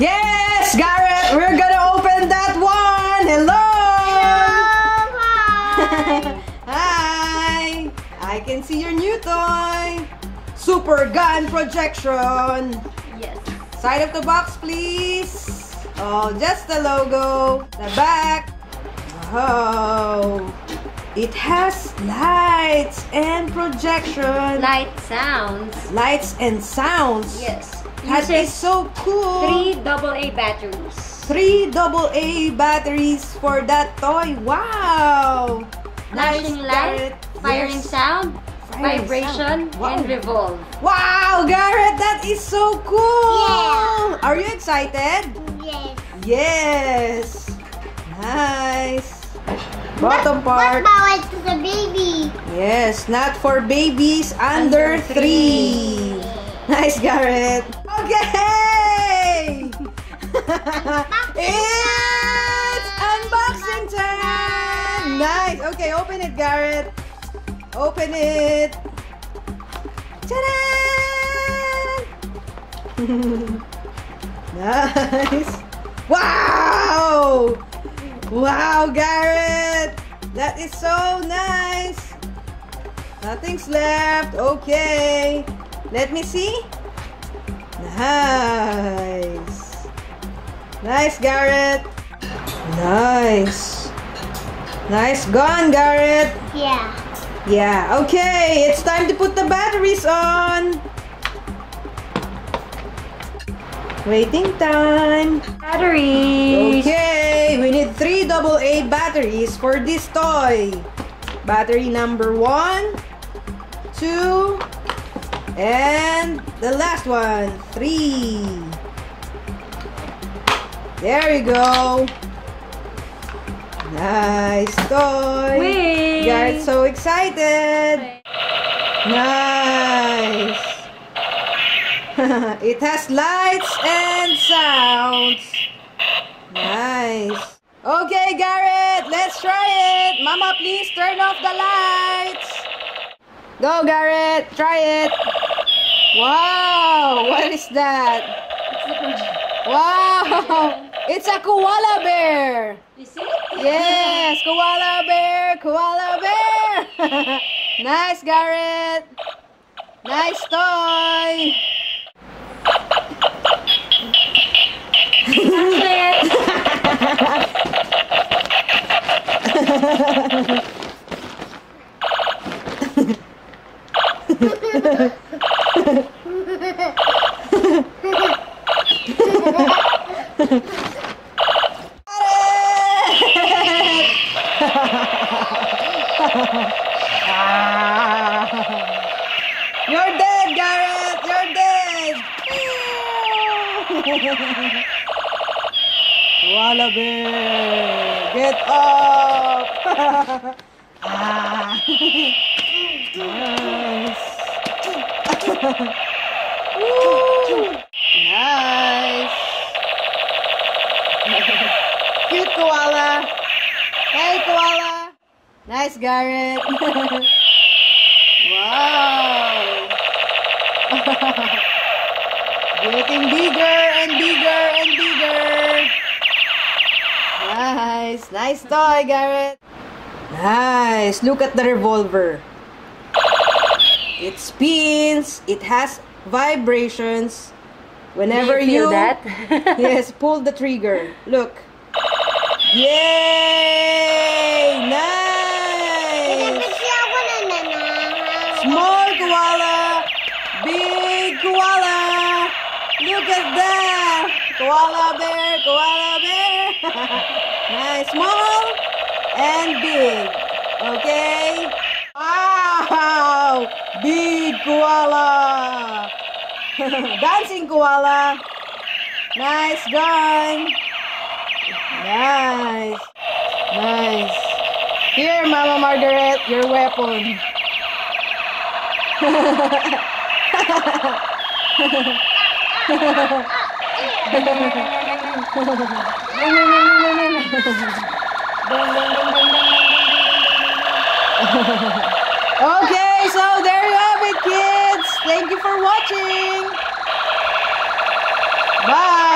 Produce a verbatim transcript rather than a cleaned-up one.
Yes, Garrett, we're gonna open that one. Hello. Hello. Hi. Hi. I can see your new toy. Super gun projection. Yes. Side of the box, please. Oh, just the logo. The back. Wow. It has lights and projection. Light sounds. Lights and sounds. Yes. That is so cool. Three double A batteries. Three double A batteries for that toy. Wow. Flashing light, firing Yes. sound, Firing vibration, sound. Wow. and revolve. Wow, Garrett, that is so cool. Yeah. Are you excited? Yes. Yes. Nice. Bottom part. What about to the baby? Yes, not for babies under, Under three. three. Nice, Garrett. Okay. It's unboxing time. Nice. Okay, open it, Garrett. Open it. Ta-da! Nice. Wow! Wow, Garrett! That is so nice! Nothing's left. Okay. Let me see. Nice. Nice, Garrett. Nice. Nice gun, Garrett. Yeah. Yeah, okay. It's time to put the batteries on. Waiting time. Batteries. Okay, we need three double A batteries for this toy. Battery number one, two, and the last one, three. There you go. Nice toy. Wait. Garrett's so excited. Nice. It has lights and sounds. Nice. Okay, Garrett, let's try it. Mama, please turn off the lights. Go, Garrett, try it. Wow, what is that? Wow, it's a koala bear. You see? Yes, koala bear, koala bear. Nice, Garrett. Nice toy. You're dead, Garrett. You're dead. Koala bear, get up! Ah. Nice. Woo. Nice. Cute koala. Hey, koala. Nice, Garrett. Wow. Getting bigger and bigger and bigger. Nice. Nice toy, Garrett. Nice. Look at the revolver. It spins. It has vibrations. Whenever Do you you, feel that? yes, pull the trigger. Look. Yay! Nice. Small koala. Big koala. Look at that. Koala bear. Koala bear. Nice. Small and big. Okay. Wow. Big koala. Dancing koala. Nice gun. Nice. Nice. Here, Mama Margaret, your weapon. Okay, so there you have it, kids. Thank you for watching. Bye.